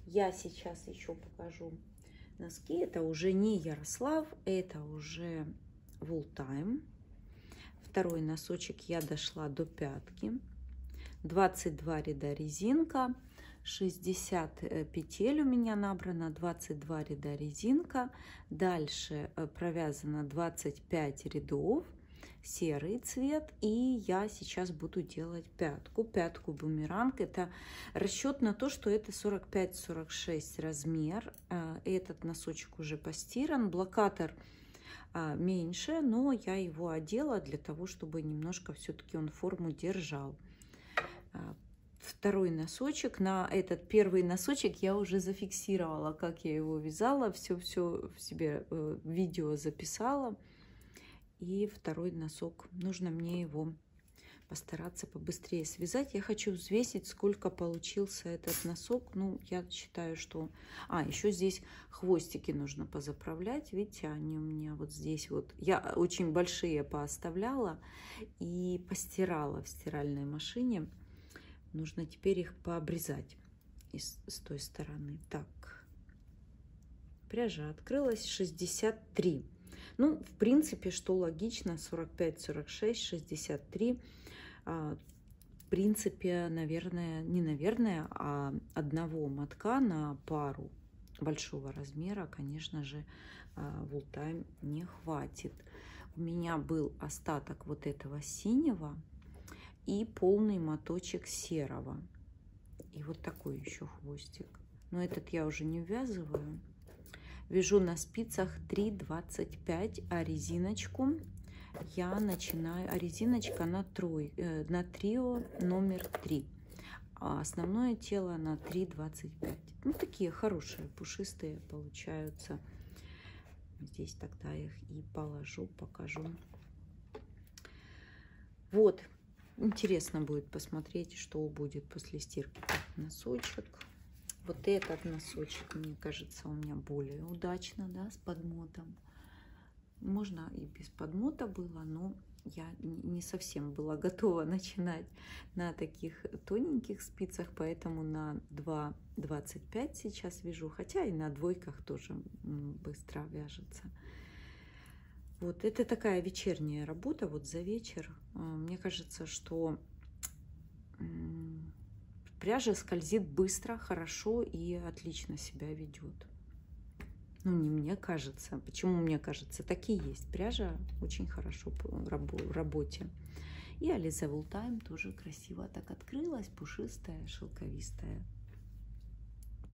Я сейчас еще покажу носки. Это уже не Ярослав, это уже Wooltime. Второй носочек я дошла до пятки. 22 ряда резинка, 60 петель у меня набрано, 22 ряда резинка. Дальше провязано 25 рядов, серый цвет. И я сейчас буду делать пятку. Пятку бумеранг. Это расчет на то, что это 45-46 размер. Этот носочек уже постиран. Блокатор меньше, но я его одела для того, чтобы немножко все-таки он форму держал. Второй носочек. На этот первый носочек я уже зафиксировала, как я его вязала. Все в себе видео записала. И второй носок. Нужно мне его постараться побыстрее связать. Я хочу взвесить, сколько получился этот носок. Ну, я считаю, что... еще здесь хвостики нужно позаправлять. Видите, они у меня вот здесь вот... Я очень большие пооставляла и постирала в стиральной машине. Нужно теперь их пообрезать с той стороны. Так, пряжа открылась, 63. Ну, в принципе, что логично, 45, 46, 63. В принципе, наверное, не наверное, а одного мотка на пару большого размера, конечно же, Wooltime не хватит. У меня был остаток вот этого синего и полный моточек серого. И вот такой еще хвостик. Но этот я уже не ввязываю. Вяжу на спицах 3,25, а резиночку я начинаю, резиночка на трио номер 3. А основное тело на 3,25. Ну, такие хорошие, пушистые получаются. Здесь тогда их и положу, покажу. Вот. Интересно будет посмотреть, что будет после стирки. Носочек. Вот этот носочек, мне кажется, у меня более удачно, да, с подмотом. Можно и без подмота было, но я не совсем была готова начинать на таких тоненьких спицах, поэтому на 2,25 сейчас вяжу, хотя и на двойках тоже быстро вяжется. Вот, это такая вечерняя работа, вот за вечер. Мне кажется, что пряжа скользит быстро, хорошо и отлично себя ведет. Ну, не мне кажется. Почему мне кажется? Такие есть. Пряжа очень хорошо в работе. И Alize Wooltime тоже красиво так открылась, пушистая, шелковистая.